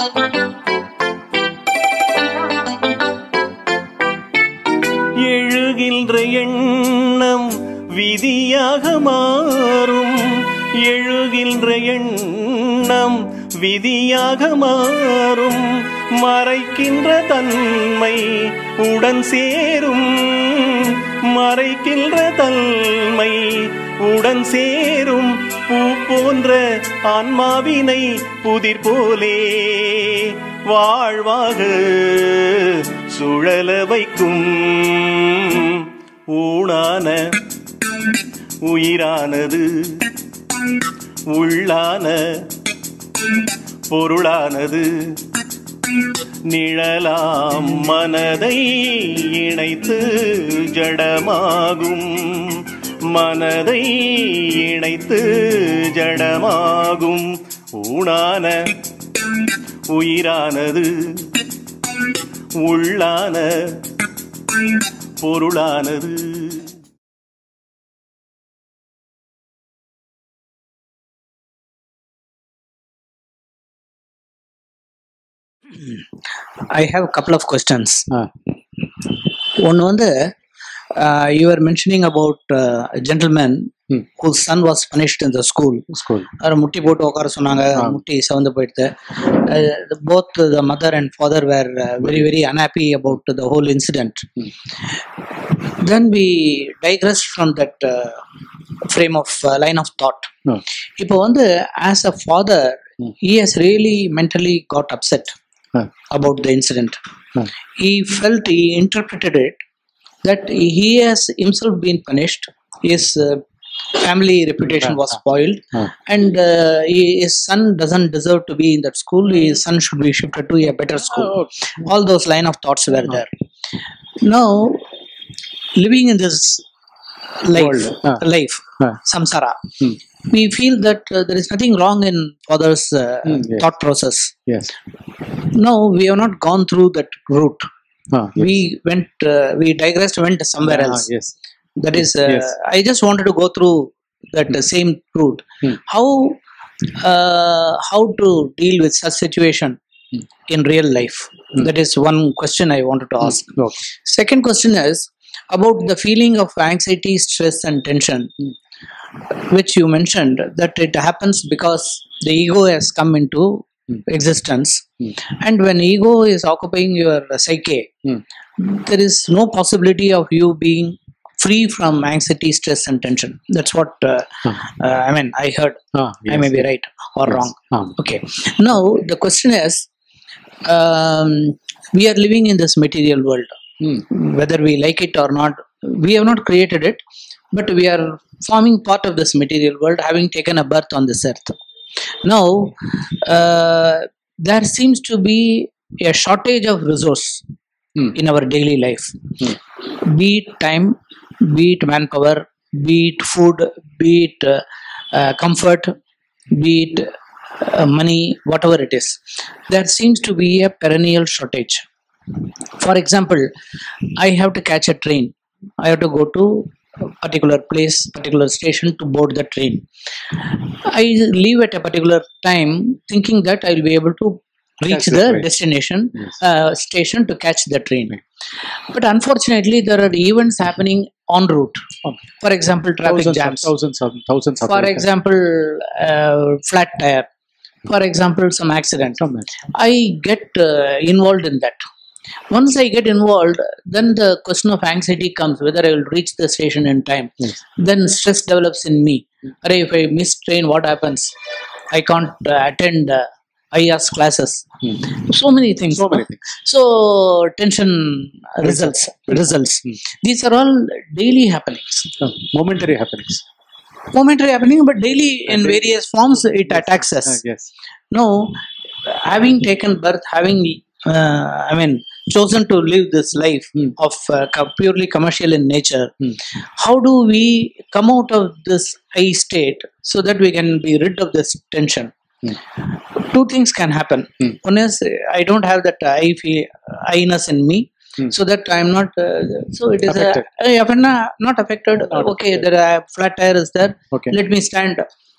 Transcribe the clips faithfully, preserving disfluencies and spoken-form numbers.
எழுகின்ற எண்ணம் விதியாக மாறும், எழுகின்ற எண்ணம் விதியாக மாறும், மறைக்கின்ற தன்மை உடன் சேரும், மறைக்கின்ற தன்மை உடன் சேரும், பூ போன்ற ஆன்மாவினை புதிர் போலே வாழ்வாக சுழல வைக்கும். ஊனான உயிரானது உள்ளான பொருளானது, நிழலாம் மனதை இணைத்து ஜடமாகும், மனதை இணைத்து ஜடமாகும். ஊனான உயிரானது உள்ளான பொருளானது. I have a couple of questions. Ah. One on the uh, you were mentioning about uh, a gentleman hmm. whose son was punished in the school. School. Or mutti போட்டு உட்கார சொன்னாங்க, முட்டி சவந்து போயிடுது. Both the mother and father were uh, very very unhappy about the whole incident. Hmm. Then we digressed from that uh, frame of uh, line of thought. No. இப்போ வந்து as a father, hmm. he has really mentally got upset huh. about the incident. Huh. He felt, he interpreted it that he has himself been punished, his uh, family reputation was spoiled, huh. and uh, he, his son doesn't deserve to be in that school, his son should be shifted to a better school. Oh, okay. All those line of thoughts were there. Now, living in this life, huh. life Huh. samsara, hmm. we feel that uh, there is nothing wrong in father's uh, mm, yes. thought process. Yes. No, we have not gone through that route. Ah, yes. We went, uh, we digressed, went somewhere ah, else. Yes. That is, uh, yes. I just wanted to go through that uh, same route. Hmm. How, uh, how to deal with such situation hmm. in real life? Hmm. That is one question I wanted to ask. Hmm. Okay. Second question is about the feeling of anxiety, stress, and tension, hmm. which you mentioned that it happens because the ego has come into mm. existence, mm. and when ego is occupying your psyche, mm. there is no possibility of you being free from anxiety, stress, and tension. That's what uh, huh. uh, I mean. I heard. Ah, yes. I may be right or yes. wrong. Ah. Okay. Now the question is, um, we are living in this material world. Mm. Whether we like it or not, we have not created it, but we are forming part of this material world, having taken a birth on this earth. Now, uh, there seems to be a shortage of resource mm. in our daily life. Mm. Be it time, be it manpower, be it food, be it uh, uh, comfort, be it uh, money, whatever it is. There seems to be a perennial shortage. For example, I have to catch a train. I have to go to a particular place, particular station to board the train. I leave at a particular time thinking that I will be able to reach catch the, the destination yes. uh, station to catch the train. But unfortunately, there are events happening en route. Okay. For example, traffic thousands jams. Of, thousands of thousands of For example, uh, flat tire. For example, some accident. Some I get uh, involved in that. Once I get involved, then the question of anxiety comes, whether I will reach the station in time. Yes. Then stress develops in me. Arey, if I miss train, what happens? I can't uh, attend uh, I A S classes. Hmm. So many things. So many things. So tension results. Results. Hmm. These are all daily happenings. Oh, momentary happenings. Momentary happening, but daily in daily. various forms it Yes. attacks us. Uh, yes. No, having taken birth, having uh, I mean chosen to live this life mm. of uh, co- purely commercial in nature, mm. how do we come out of this high state so that we can be rid of this tension? Mm. Two things can happen. Mm. One is I don't have that I feel I-ness in me. Hmm. So that I am not, uh, so it is affected. A, uh, not affected. Not okay, affected. there are flat tire is there. Okay. Let me stand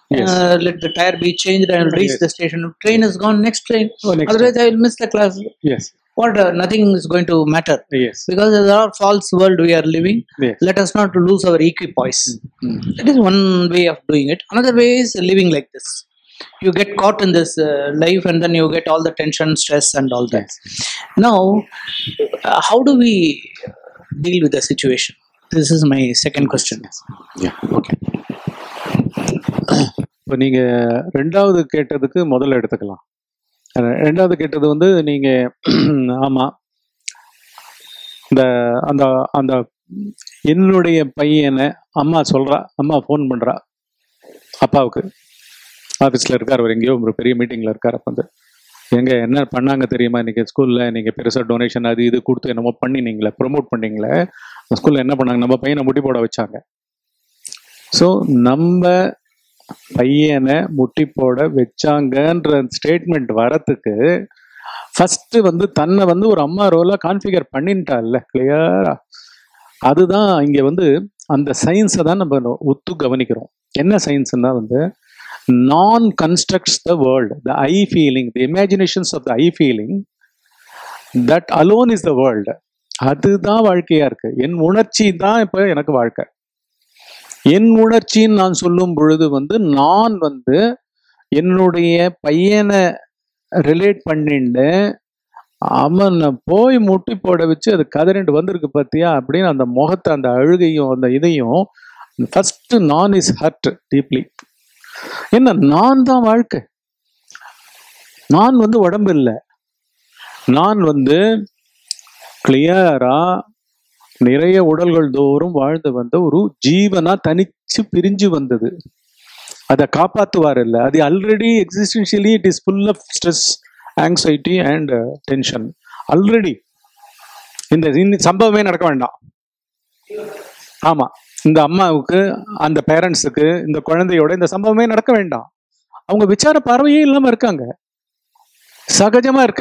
Yes. Uh, let the tire be changed. I will reach Yes. the station. Train is gone. Next train. Oh, next Otherwise, I will miss the class. Yes. What? Uh, nothing is going to matter Yes. because there are false world we are living. Yes. Let us not lose our equipoise. Mm. That is one way of doing it. Another way is living like this. You get caught in this uh, life, and then you get all the tension, stress, and all that. Now, uh, how do we deal with the situation? This is my second question. Yeah. Okay. இப்போ நீங்க ரெண்டாவது கேட்டதுக்கு முதல்ல எடுத்துக்கலாம். அஹ் ரெண்டாவது கேட்டது வந்து நீங்க ஆமா இந்த அந்த அந்த என்னுடைய பையனை அம்மா சொல்றா, அம்மா ஃபோன் பண்றா அப்பாவுக்கு, ஆஃபீஸில் இருக்கார், அவர் எங்கேயோ ஒரு பெரிய மீட்டிங்கில் இருக்கார். அப்போ வந்து எங்க என்ன பண்ணாங்க தெரியுமா, இன்னைக்கு ஸ்கூலில் நீங்கள் பெருசாக டொனேஷன் அது இது கொடுத்து என்னமோ பண்ணினீங்களே, ப்ரொமோட் பண்ணீங்களே, ஸ்கூலில் என்ன பண்ணாங்க, நம்ம பையனை முட்டி போட வச்சாங்க. ஸோ நம்ம பையனை முட்டி போட வச்சாங்கன்ற ஸ்டேட்மெண்ட் வரத்துக்கு ஃபஸ்ட்டு வந்து தன்னை வந்து ஒரு அம்மா ரோலாக கான்ஃபிகர் பண்ணிட்டால கிளியரா. அதுதான் இங்கே வந்து அந்த சயின்ஸை தான் நம்ம ஒத்து கவனிக்கிறோம். என்ன சயின்ஸ்னா வந்து non constructs the world, the I feeling, the imaginations of the I feeling, that alone is the world. அதுதான் வாழ்க்கையா இருக்கு. என் உணர்ச்சி தான் இப்ப எனக்கு வாழ்க்கை. என் உணர்ச்சின்னு நான் சொல்லும் பொழுது வந்து நான் வந்து என்னுடைய பையனை ரிலேட் பண்ணிட்டு அவனை போய் முட்டி போட வச்சு அது கதறிண்டு வந்திருக்கு பார்த்தியா அப்படின்னு அந்த முகத்தை அந்த அழுகையும் அந்த இதையும் ஃபர்ஸ்ட் நான் இஸ் ஹர்ட் டீப்லி. என்ன, நான் தான் வாழ்க்கை, நான் வந்து உடம்பு இல்லை, நான் வந்து கிளியரா நிறைய உடல்கள் தோறும் வாழ்ந்து வந்த ஒரு ஜீவனா தனிச்சு பிரிஞ்சு வந்தது. அதை காப்பாத்துவார் இல்லை, அது already existentially it is full of stress, anxiety and tension. Already இந்த சம்பவமே நடக்க வேண்டாம். ஆமா, இந்த அம்மாவுக்கு அந்த பேரண்ட்ஸுக்கு இந்த குழந்தையோட இந்த சம்பவமே நடக்க வேண்டாம். அவங்க விசார பார்வையே இல்லாம இருக்காங்க, சகஜமா இருக்க.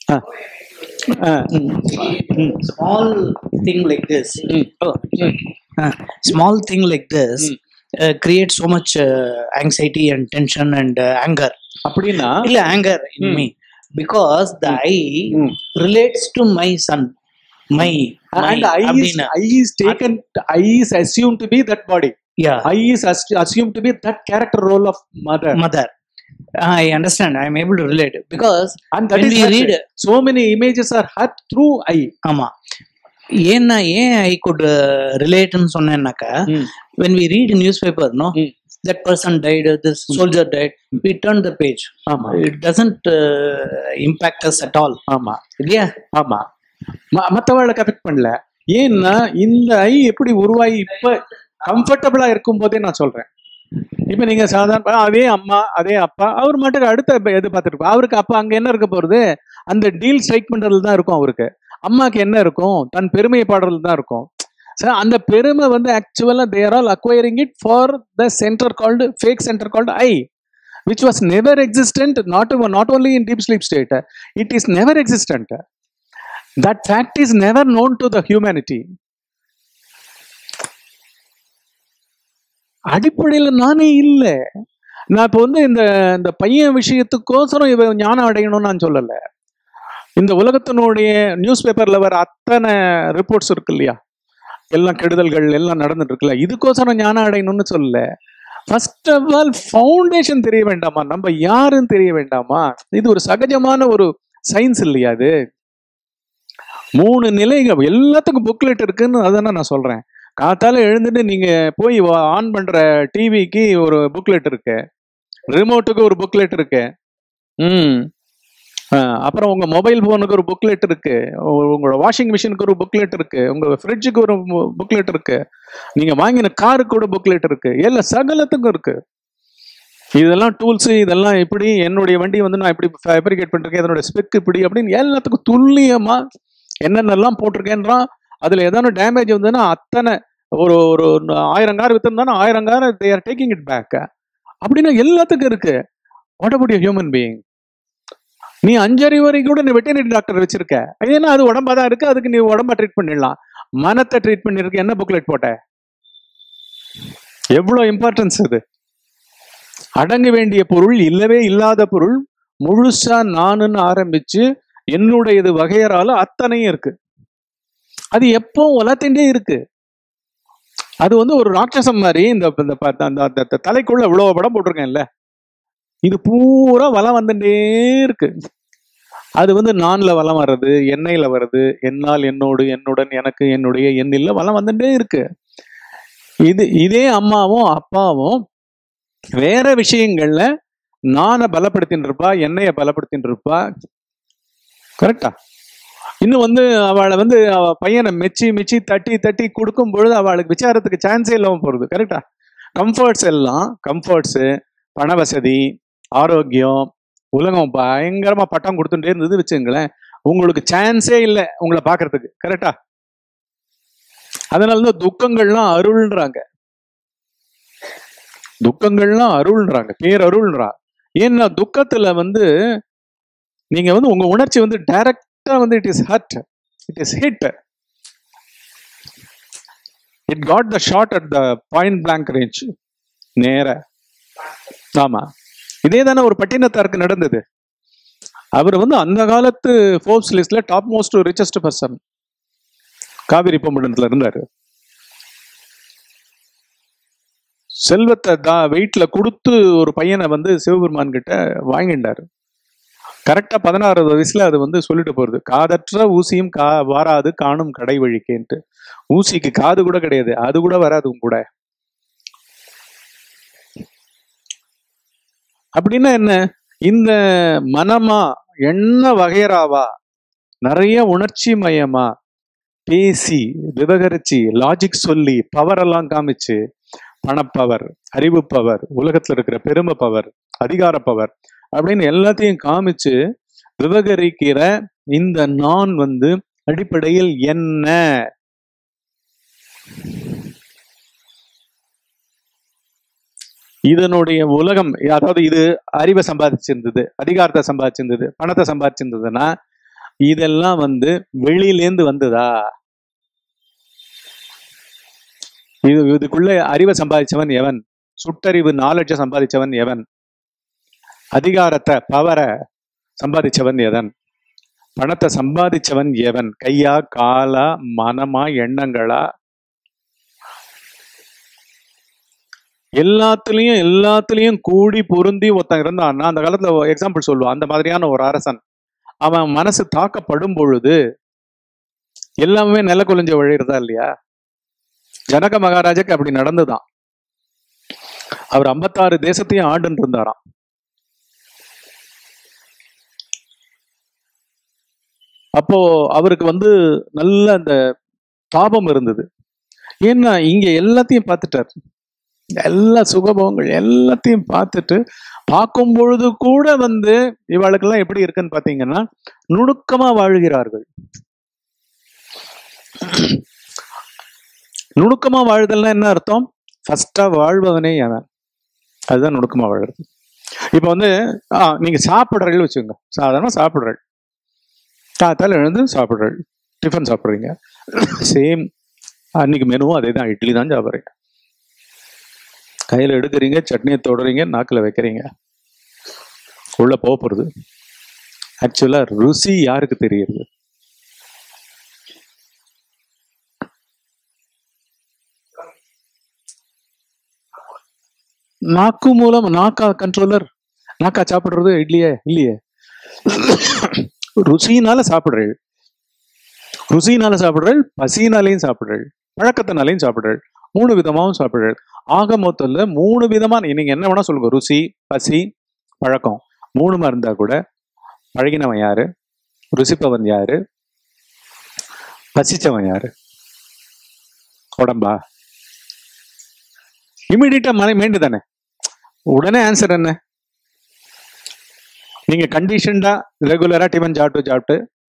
Small thing like this, oh, uh, small thing like this uh, creates so much uh, anxiety and tension and uh, anger. அப்படின்னா இல்ல anger in me because the I relates to my son. My, my and I is, அப்படின்னா. I is taken, I is assumed to be that body. Yeah. I is as- assumed to be that character role of mother. Mother. I understand. I am able to relate because And that when is we hurt. read, So many images are hurt through I. ஆமா, ஏன்னா ஏன் I could uh, relate ன்னு சொன்னேன்னாக்கா, Mm. when we read newspaper, no, Mm. that person died, this soldier died, we turn the page. ஆமா It doesn't uh, impact us at all. ஆமா இல்லையா? ஆமா ம- மத்தவர்களுக்கு affect பண்ணல. ஏன்னா இந்த ஐ எப்படி உருவாகி இப்ப கம்ஃபர்டபுளா இருக்கும் போதே நான் சொல்றேன். இப்ப நீங்க சாதாரண அதே அம்மா அதே அப்பா, அவர் மட்டும் அடுத்த எது பார்த்துருப்போம். அவருக்கு அப்பா அங்க என்ன இருக்க போறது, அந்த டீல் ஸ்ட்ரைக் பண்றதுல தான் இருக்கும். அவருக்கு அம்மாக்கு என்ன இருக்கும், தன் பெருமையை பாடுறதுல தான் இருக்கும். அந்த பெருமை வந்து ஆக்சுவலா they are all acquiring it for the center called fake center called I, which was never existent, not not only in deep sleep state, it is never existent. That fact is never known to the humanity. அடிப்படையில் நானே இல்லை. நான் இப்போ வந்து இந்த இந்த பையன் விஷயத்துக்கோசரம் இவன் ஞானம் அடையணும்னு நான் சொல்லலை. இந்த உலகத்தினுடைய நியூஸ் பேப்பர்ல வர அத்தனை ரிப்போர்ட்ஸ் இருக்கு இல்லையா, எல்லாம் கெடுதல்கள் எல்லாம் நடந்துட்டு இருக்குல்ல, இதுக்கோசரம் ஞானம் அடையணும்னு சொல்லல. ஃபர்ஸ்ட் ஆஃப் ஆல் ஃபவுண்டேஷன் தெரிய வேண்டாமா, நம்ம யாருன்னு தெரிய வேண்டாமா? இது ஒரு சகஜமான ஒரு சயின்ஸ் இல்லையா? அது மூணு நிலைகள் எல்லாத்துக்கும் புக்லெட் இருக்குன்னு அதானே நான் சொல்றேன். காத்தால எழுந்துட்டு நீங்க போய் ஆன் பண்ற டிவிக்கு ஒரு புக்லெட் இருக்கு, ரிமோட்டுக்கு ஒரு புக்லெட் இருக்கு, ம் அப்புறம் உங்க மொபைல் போனுக்கு ஒரு புக்லெட் இருக்கு, உங்களோட வாஷிங் மிஷினுக்கு ஒரு புக்லெட் இருக்கு, உங்க ஃப்ரிட்ஜுக்கு ஒரு புக்லெட் இருக்கு, நீங்க வாங்கின காருக்கு கூட புக்லெட் இருக்கு, எல்லா சகலத்துக்கும் இருக்கு. இதெல்லாம் டூல்ஸ், இதெல்லாம் இப்படி என்னுடைய வண்டி வந்து நான் இப்படி ஃபேப்ரிகேட் பண்ணிருக்கேன், இதனோட ஸ்பெக் இப்படி அப்படின்னு எல்லாத்துக்கும் துல்லியமா என்னென்னலாம் போட்டிருக்கேன்றான். அதுல ஏதாவது டேமேஜ் வந்ததுன்னா அத்தனை ஒரு ஒரு ஆயிரம் கார் வித்திருந்தானா ஆயிரம் car they are taking it back அப்படின்னா எல்லாத்துக்கும் இருக்கு. What about you human being? நீ அஞ்சறிவு வரைக்கும் கூட நீ வெட்டினரி டாக்டர் வச்சிருக்க, ஏன்னா அது உடம்பா தான் இருக்கு, அதுக்கு நீ உடம்பா ட்ரீட் பண்ணிடலாம். மனத்தை ட்ரீட் பண்ணிருக்க, என்ன புக்லெட் போட்ட? எவ்வளவு இம்பார்ட்டன்ஸ் அது. அடங்க வேண்டிய பொருள் இல்லவே இல்லாத பொருள் முழுசா நானுன்னு ஆரம்பிச்சு என்னுடையது வகையறால அத்தனையும் இருக்கு. அது எப்போ உலகத்திலே இருக்கு. அது வந்து ஒரு ராட்சசம் மாதிரி இந்த இந்த ப- அந்த- அந்த தலைக்குள்ள இவ்வளவு படம் போட்டிருக்கேன்ல, இது பூரா வலம் வந்துட்டே இருக்கு. அது வந்து நான்ல வலம் வர்றது, எண்ணெயில வருது, என்னால், என்னோடு, என்னுடன், எனக்கு, என்னுடைய, எண்ணில் வலம் வந்துட்டே இருக்கு. இது இதே அம்மாவும் அப்பாவும் வேற விஷயங்கள்ல நானை பலப்படுத்தின்னு இருப்பா, எண்ணெய பலப்படுத்தின்னு இருப்பா. கரெக்டா? இன்னும் வந்து அவளை வந்து அவ பையனை மெச்சி மெச்சி தட்டி தட்டி கொடுக்கும் பொழுது அவளுக்கு விசாரத்துக்கு சான்ஸே இல்லாம போறது. கரெக்டா? கம்ஃபர்ட்ஸ் எல்லாம் கம்ஃபர்ட்ஸு, பண வசதி, ஆரோக்கியம், உலகம் பயங்கரமா பட்டம் கொடுத்துட்டே இருந்தது வச்சுங்களேன், உங்களுக்கு சான்ஸே இல்லை உங்களை பார்க்கறதுக்கு. கரெக்டா? அதனாலதான் துக்கங்கள்லாம் அருள்ன்றாங்க. துக்கங்கள்லாம் அருள்ன்றாங்க, பேர் அருள்ன்றா. ஏன்னா துக்கத்துல வந்து நீங்க வந்து உங்க உணர்ச்சி வந்து டைரக்டா வந்து it is hurt, it is hit, it got the shot at the point blank range. நேர ஆமா, இதே தானே ஒரு பட்டினத்தாருக்கு நடந்தது. அவர் வந்து அந்த காலத்து ஃபோர்ப்ஸ் லிஸ்ட்ல top most richest person, Kaveri பொம்படத்துல இருந்தாரு. செல்வத்தை தான் வெயிட்ல கொடுத்து ஒரு பையனை வந்து சிவபெருமான் கிட்ட வாங்கிட்டாரு. கரெக்டா பதினாறாவது வயசுல அது வந்து சொல்லிட்டு போறது, காதற்ற ஊசியும் கா வாராது காணும் கடை வழிக்கேன்ட்டு. ஊசிக்கு காது கூட கிடையாது, அது கூட வராது உங்க கூட. அப்படின்னா என்ன? இந்த மனமா எண்ண வகையறாவா நிறைய உணர்ச்சி மயமா பேசி விவகரிச்சு லாஜிக் சொல்லி பவர் எல்லாம் காமிச்சு, பணப்பவர், அறிவு பவர், உலகத்துல இருக்கிற பெருமை பவர், அதிகார பவர் அப்படின்னு எல்லாத்தையும் காமிச்சு விவகரிக்கிற இந்த நான் வந்து அடிப்படையில் என்ன? இதனுடைய உலகம், அதாவது இது அறிவை சம்பாதிச்சிருந்தது, அதிகாரத்தை சம்பாதிச்சிருந்தது, பணத்தை சம்பாதிச்சிருந்ததுன்னா இதெல்லாம் வந்து வெளியிலேந்து வந்ததா? இது இதுக்குள்ள அறிவை சம்பாதிச்சவன் எவன்? சுட்டறிவு நாலெட்ஜை சம்பாதிச்சவன் எவன்? அதிகாரத்தை பவரை சம்பாதிச்சவன் எவன்? பணத்தை சம்பாதிச்சவன் எவன்? கையா, காலா, மனமா, எண்ணங்களா? எல்லாத்துலயும் எல்லாத்துலயும் கூடி பொருந்தி ஒருத்தன் இருந்தான்னா, அந்த காலத்துல எக்ஸாம்பிள் சொல்லுவான், அந்த மாதிரியான ஒரு அரசன் அவன் மனசு தாக்கப்படும் பொழுது எல்லாமே நில குலைஞ்ச வழிறதா இல்லையா? ஜனக மகாராஜாக்கு அப்படி நடந்துதான். அவர் ஐம்பத்தாறு தேசத்தையும் ஆண்டுன்னு இருந்தாராம். அப்போ அவருக்கு வந்து நல்ல அந்த தாபம் இருந்தது. ஏன்னா இங்க எல்லாத்தையும் பார்த்துட்டார், எல்லா சுகபோகங்கள் எல்லாத்தையும் பார்த்துட்டு, பார்க்கும் பொழுது கூட வந்து இவாளுக்கெல்லாம் எப்படி இருக்குன்னு பாத்தீங்கன்னா நுணுக்கமா வாழ்கிறார்கள். நுணுக்கமா வாழ்தல்னா என்ன அர்த்தம்? ஃபர்ஸ்டா வாழ்பவனே அவன், அதுதான் நுணுக்கமா வாழறது. இப்ப வந்து ஆஹ் நீங்க சாப்பிடுறீங்க வச்சுக்கோங்க, சாதாரண சாப்பிடுறீங்க, காத்தால எழுந்து சாப்பிடுறீங்க, டிஃபன் சாப்பிடுறீங்க, சேம் அன்னைக்கு மெனுவும் அதே தான், இட்லி தான் சாப்பிட்றீங்க. கையில எடுக்கிறீங்க, சட்னியை தொடுறீங்க, நாக்கில் வைக்கிறீங்க, உள்ள போக போறது. ஆக்சுவலா ருசி யாருக்கு தெரியுது? நாக்கு மூலம். நாக்கா கண்ட்ரோலர்? நாக்கா சாப்பிடுறது இட்லியே இல்லையே. ருசினால சாப்பிடுறீள், ருசினால சாப்பிடுறீள், பசினாலையும் சாப்பிடுறீள், பழக்கத்தினாலையும் சாப்பிடுறீள், மூணு விதமாவும் சாப்பிடுறீள். ஆக மொத்தத்துல மூணு விதமா நீங்க என்ன வேணா சொல்லுங்க, ருசி, பசி, பழக்கம் மூணுமா இருந்தா கூட பழகினவன் யாரு? ருசிப்பவன் யாரு? பசிச்சவன் யாரு? உடம்பா? இமிடியட்டா மனை மேண்டு தானே. உடனே ஆன்சர் என்ன? நீங்க கண்டிஷன்டா ரெகுலரா டிஃபன் சாப்பிட்டு சாப்பிட்டு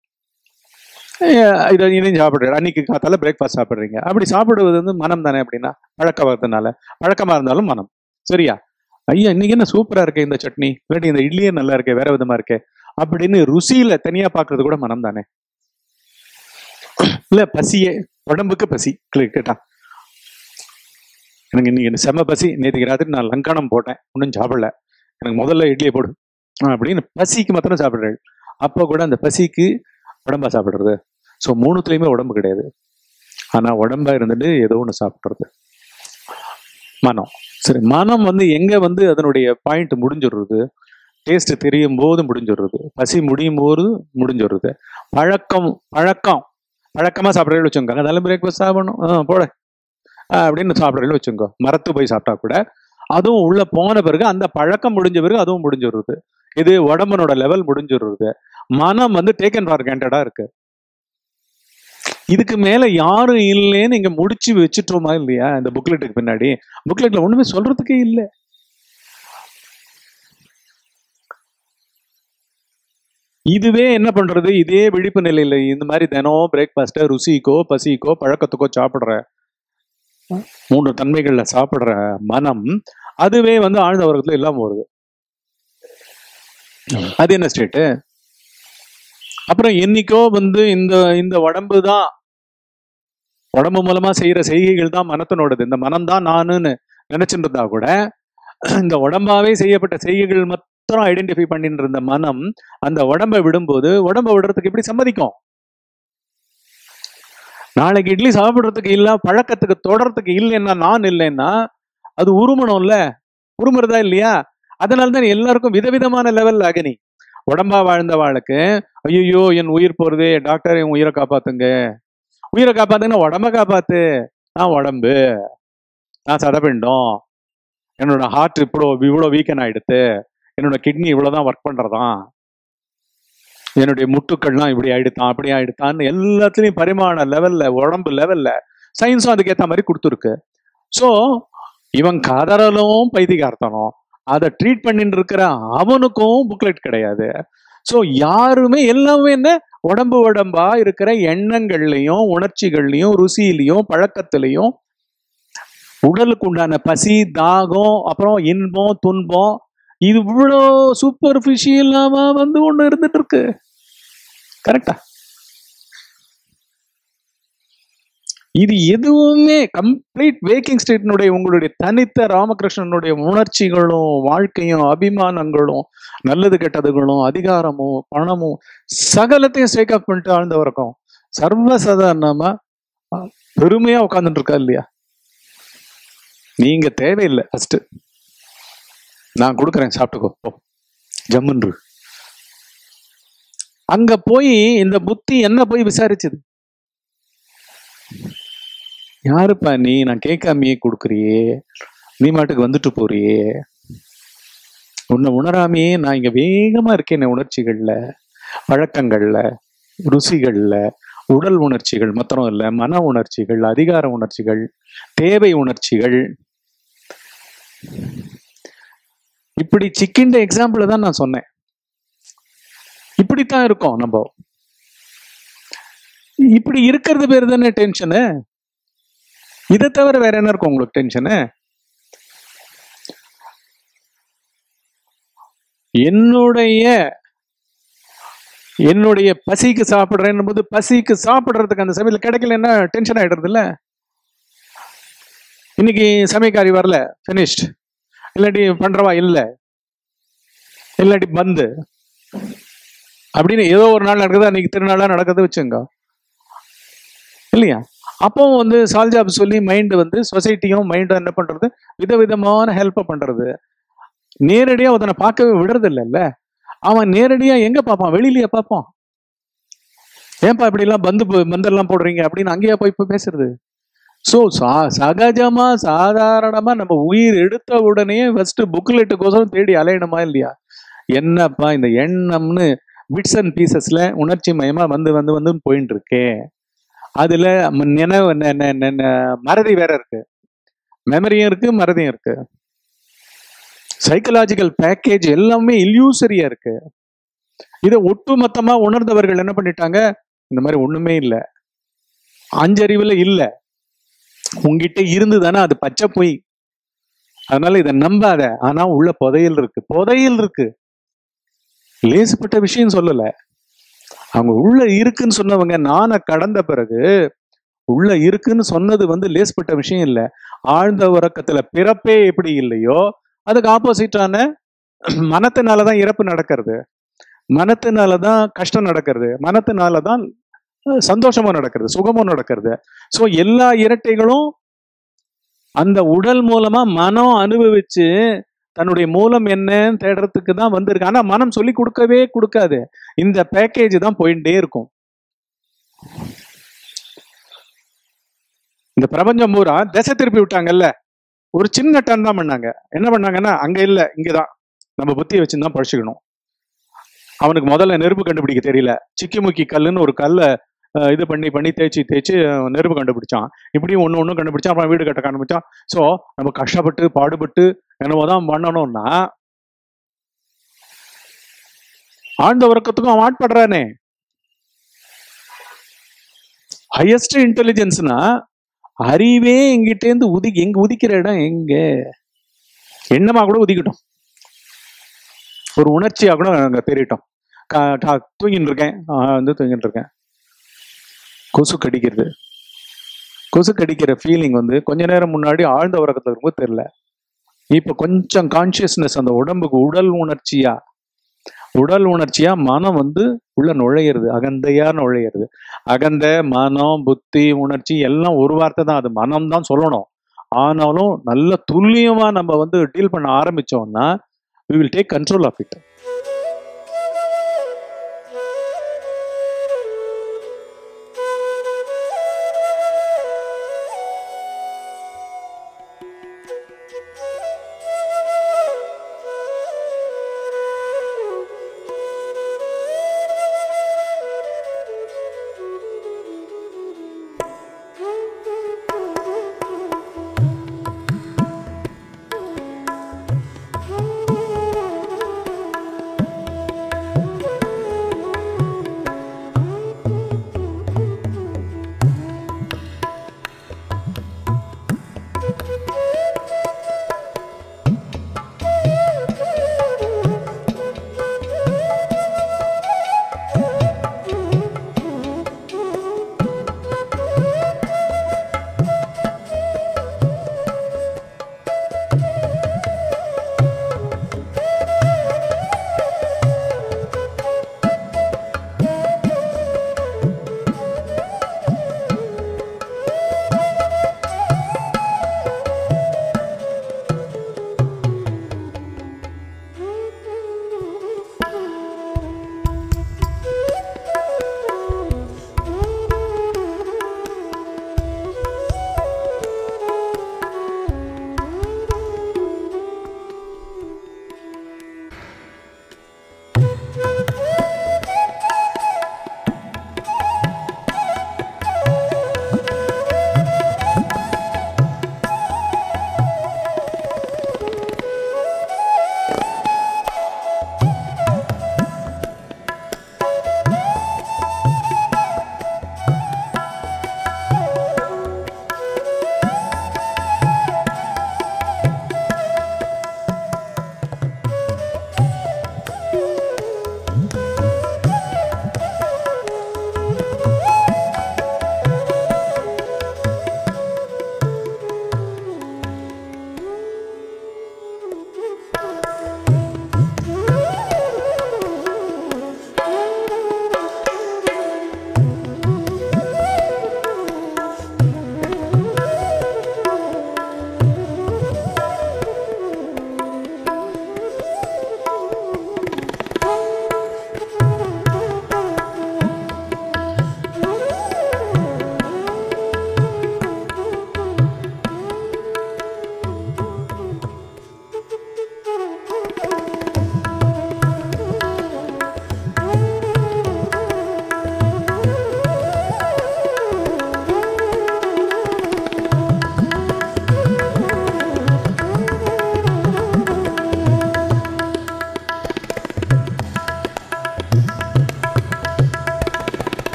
இதை இதையும் சாப்பிடுறீங்க, அன்னைக்கு காத்தால பிரேக்ஃபாஸ்ட் சாப்பிடுறீங்க. அப்படி சாப்பிடுவது வந்து மனம் தானே. அப்படின்னா பழக்கத்தினால, பழக்கமா இருந்தாலும் மனம். சரியா? ஐயா இன்னைக்கு என்ன சூப்பரா இருக்கே இந்த சட்னி, இல்லாட்டி இந்த இட்லியே நல்லா இருக்கே, வேற விதமா இருக்கே அப்படின்னு ருசியில தனியா பாக்குறது கூட மனம் தானே. இல்ல பசியே, உடம்புக்கு பசி கேட்டா எனக்கு இன்னைக்கு செம பசி, நேற்றுக்கு ராத்திரி நான் லங்கானம் போட்டேன், ஒன்றும் சாப்பிடல, எனக்கு முதல்ல இட்லியை போடு அப்படின்னு பசிக்கு மாத்திரம் சாப்பிட்றாரு. அப்போ கூட அந்த பசிக்கு உடம்பா சாப்பிட்றது. ஸோ மூணுத்துலேயுமே உடம்பு கிடையாது, ஆனால் உடம்பா இருந்துட்டு ஏதோ ஒன்று சாப்பிட்றது மனம். சரி, மனம் வந்து எங்கே வந்து அதனுடைய பாயிண்ட் முடிஞ்சிடுறது, டேஸ்ட் தெரியும் போது முடிஞ்சிடுறது, பசி முடியும் போது முடிஞ்சிடுறது. பழக்கம் பழக்கம் பழக்கமாக சாப்பிட்றேன்னு வச்சுக்கோங்க, அதனால பிரேக்ஃபாஸ்ட் சாப்பிடணும் ஆ போட அப்படின்னு சாப்பிட்றேன்னு வச்சுக்கோ, மரத்து போய் சாப்பிட்டா கூட அதுவும் உள்ள போன பிறகு அந்த பழக்கம் முடிஞ்ச பிறகு அதுவும் முடிஞ்சிடுறது. இது உடம்புனோட லெவல் முடிஞ்சிடுறது. மனம் வந்து டேக்கன் ஃபார் கிராண்டடா இருக்கு. இதுக்கு மேல யாரும் இல்லைன்னு இங்க முடிச்சு வச்சுட்டோமா இல்லையா? இந்த புக்லெட்டுக்கு பின்னாடி புக்லெட்ல ஒண்ணுமே சொல்றதுக்கே இல்லை. இதுவே என்ன பண்றது, இதே விழிப்பு நிலையில இந்த மாதிரி தினம் பிரேக்ஃபாஸ்ட ருசிக்கோ பசிக்கோ பழக்கத்துக்கோ சாப்பிடுற மூன்று தன்மைகள்ல சாப்பிடுற மனம் அதுவே வந்து ஆழ்ந்த உறக்கத்துல இல்லாம வருது. அது என்ன ஸ்டேட்டு? அப்புறம் என்னைக்கோ வந்து இந்த இந்த உடம்பு தான், உடம்பு மூலமா செய்யற செய்கைகள் தான் மனத்தினோடது, இந்த மனம் தான் நானுன்னு நினைச்சுட்டு இருந்தா கூட இந்த உடம்பாவே செய்யப்பட்ட செய்கைகள் மாத்திரம் ஐடென்டிஃபை பண்ணிட்டு இருந்த மனம் அந்த உடம்பை விடும்போது உடம்பை விடுறதுக்கு எப்படி சம்மதிக்கும்? நாளைக்கு இட்லி சாப்பிடுறதுக்கு இல்ல, பழக்கத்துக்கு தொடர்றதுக்கு இல்லைன்னா, நான் இல்லைன்னா அது உருமணும்ல, உருமுறதா இல்லையா? அதனால்தான் எல்லாருக்கும் விதவிதமான லெவல் அகனி. உடம்பா வாழ்ந்த வாளுக்கு ஐயோ என் உயிர் போறதே, டாக்டர் என் உயிரை காப்பாத்துங்க, உயிரை காப்பாத்துங்கன்னா உடம்ப காப்பாத்து, நான் உடம்பு, நான் சதப்பிண்டம், என்னோட ஹார்ட் இப்போ இவ்வளோ வீக்கன் ஆயிடுத்து, என்னோட கிட்னி இவ்வளவுதான் ஒர்க் பண்றதான், என்னுடைய முட்டுக்கள்லாம் இப்படி ஆயிடுத்தான் அப்படி ஆயிடுத்தான்னு எல்லாத்துலயும் பரிமாண லெவல்ல உடம்பு லெவல்ல சயின்ஸும் அதுக்கேற்ற மாதிரி கொடுத்துருக்கு. ஸோ இவன் கதறலும் பைத்தியகார்த்தனும் அதை ட்ரீட் பண்ணிட்டு இருக்கிற அவனுக்கும் புக்லெட் கிடையாது. ஸோ யாருமே எல்லாமே என்ன உடம்பு உடம்பா இருக்கிற எண்ணங்கள்லையும் உணர்ச்சிகள்லையும் ருசியிலையும் பழக்கத்திலையும் உடலுக்கு உண்டான பசி தாகம் அப்புறம் இன்பம் துன்பம் இது இவ்வளோ சூப்பர்ஃபிஷியலாமா வந்து ஒண்ணு இருந்துட்டு இருக்கு. கரெக்டா? இது எதுவுமே கம்ப்ளீட் வேக்கிங் ஸ்டேட்னுடைய உங்களுடைய தனித்த ராமகிருஷ்ணனுடைய உணர்ச்சிகளும் வாழ்க்கையும் அபிமானங்களும் நல்லது கெட்டதுகளும் அதிகாரமும் பணமும் சகலத்தையும் ஸ்டேக் அப் பண்ணிட்டு ஆழ்ந்த வரைக்கும் சர்வசாதாரணமா பெருமையா உட்காந்துட்டு இருக்கா இல்லையா? நீங்க தேவையில்லை, ஃபர்ஸ்ட் நான் கொடுக்குறேன் சாப்பிட்டுக்கோ ஜம்முன்று. அங்க போய் இந்த புத்தி என்ன போய் விசாரிச்சது? யாருப்பா நீ, நான் கேட்காமையே கொடுக்குறியே, நீ மாட்டுக்கு வந்துட்டு போறியே, உன்னை உணராமையே நான் இங்க வேகமா இருக்கேன் உணர்ச்சிகள்ல பழக்கங்கள்ல ருசிகள்ல உடல் உணர்ச்சிகள் மாத்திரம் இல்ல, மன உணர்ச்சிகள் அதிகார உணர்ச்சிகள் தேவை உணர்ச்சிகள். இப்படி சிக்கின்ற எக்ஸாம்பிள் தான் நான் சொன்னேன். இப்படித்தான் இருக்கும் நம்ம. இப்படி இருக்கிறது பேர் தானே டென்ஷனு. இதை தவிர வேற என்ன இருக்கும் உங்களுக்கு டென்ஷனு? என்னுடைய என்னுடைய பசிக்கு சாப்பிடுறேன் போது பசிக்கு சாப்பிடுறதுக்கு அந்த சமையல் கிடைக்கலன்னா டென்ஷன் ஆயிடுறது இல்ல. இன்னைக்கு சமையக்காரி வரல, பினிஷ்ட், இல்லாட்டி பண்றவா இல்லை, இல்லாட்டி பந்து அப்படின்னு ஏதோ ஒரு நாள் நடக்குது, அன்னைக்கு திருநாளா நடக்குது வச்சுங்க இல்லையா? அப்போ வந்து சால்ஜாப் சொல்லி மைண்டு வந்து சொசைட்டியும் மைண்டும் என்ன பண்றது, விதவிதமான ஹெல்ப் பண்றது. நேரடியா அதனை பார்க்கவே விடுறது இல்லைல்ல. அவன் நேரடியா எங்க பார்ப்பான்? வெளியிலேயே பார்ப்பான். ஏன்பா இப்படி எல்லாம் பந்து பந்தெல்லாம் போடுறீங்க அப்படின்னு அங்கேயா போய் போய் பேசுறது. ஸோ சா சகஜமா சாதாரணமா நம்ம உயிர் எடுத்த உடனே ஃபர்ஸ்ட் புக்லெட்டுக்கோசரம் தேடி அலையணுமா இல்லையா? என்னப்பா இந்த எண்ணம்னு பிட்ஸ் அண்ட் பீசஸ்ல உணர்ச்சி மயமா வந்து வந்து வந்து போயிட்டு இருக்கே. அதுல நினைவு மறதி வேற இருக்கு, மெமரியும் இருக்கு, மறதியும் இருக்கு, சைக்கலாஜிக்கல் பேக்கேஜ் எல்லாமே இல்யூசரியா இருக்கு. இதை ஒட்டுமொத்தமா உணர்ந்தவர்கள் என்ன பண்ணிட்டாங்க, இந்த மாதிரி ஒண்ணுமே இல்லை, அஞ்சறிவுல இல்லை, உங்ககிட்ட இருந்து தானே அது பச்சை போய், அதனால இதை நம்பாத. ஆனா உள்ள புதையல் இருக்கு, புதையல் இருக்கு, லேசுப்பட்ட விஷயம் சொல்லல. அவங்க உள்ள இருக்குன்னு சொன்னவங்க நானை கடந்த பிறகு உள்ள இருக்குன்னு சொன்னது வந்து லேஸ்பட்ட விஷயம் இல்லை. ஆழ்ந்த உறக்கத்துல பிறப்பே எப்படி இல்லையோ அதுக்கு ஆப்போசிட்டான மனத்தினாலதான் இறப்பு நடக்கிறது, மனத்தினாலதான் கஷ்டம் நடக்கிறது, மனத்தினாலதான் சந்தோஷமும் நடக்கிறது, சுகமும் நடக்கிறது. ஸோ எல்லா இரட்டைகளும் அந்த உடல் மூலமா மனம் அனுபவிச்சு தன்னுடைய மூலம் என்னன்னு தேடுறதுக்கு தான் வந்திருக்கு. ஆனா மனம் சொல்லி கொடுக்கவே கொடுக்காது. இந்த பேக்கேஜ் தான் போயிட்டே இருக்கும். இந்த பிரபஞ்சம் பூரா திசை திருப்பி விட்டாங்கல்ல, ஒரு சின்ன டன் தான் பண்ணாங்க. என்ன பண்ணாங்கன்னா, அங்க இல்ல இங்கதான், நம்ம புத்தியை வச்சுதான் பழிச்சுக்கணும். அவனுக்கு முதல்ல நெருப்பு கண்டுபிடிக்க தெரியல. சிக்கி முக்கி கல்லுன்னு ஒரு கல்லை இது பண்ணி பண்ணி தேய்ச்சி தேய்ச்சி நெருப்பு கண்டுபிடிச்சான். இப்படியும் ஒன்று ஒன்றும் கண்டுபிடிச்சான். அப்புறம் வீடு கட்ட கண்டுபிடிச்சான். ஸோ நம்ம கஷ்டப்பட்டு பாடுபட்டு என்னவோதான் பண்ணணும்னா ஆழ்ந்த உறக்கத்துக்கும் அவன் ஆட்படுறானே. ஹையஸ்ட் இன்டெலிஜென்ஸ்னா அறிவே எங்கிட்டேருந்து உதி எங்க உதிக்கிற இடம் எங்க எண்ணமா கூட உதிக்கட்டும், ஒரு உணர்ச்சியா கூட அங்க தெரியட்டும். தூங்கின்னு இருக்கேன், வந்து தூங்கிட்டு இருக்கேன், கொசு கடிக்கிறது. கொசு கடிக்கிற ஃபீலிங் வந்து கொஞ்ச நேரம் முன்னாடி ஆழ்ந்த உறக்கத்துல இருக்கும்போது தெரியல. இப்ப கொஞ்சம் கான்சியஸ்னஸ் அந்த உடம்புக்கு உடல் உணர்ச்சியா உடல் உணர்ச்சியா மனம் வந்து உள்ள நுழையிறது, அகந்தையா நுழையிறது. அகந்த மனம் புத்தி உணர்ச்சி எல்லாம் ஒரு வார்த்தை தான், அது மனம் தான் சொல்லணும். ஆனாலும் நல்ல துல்லியமா நம்ம வந்து டீல் பண்ண ஆரம்பிச்சோம்னா we will take control of it.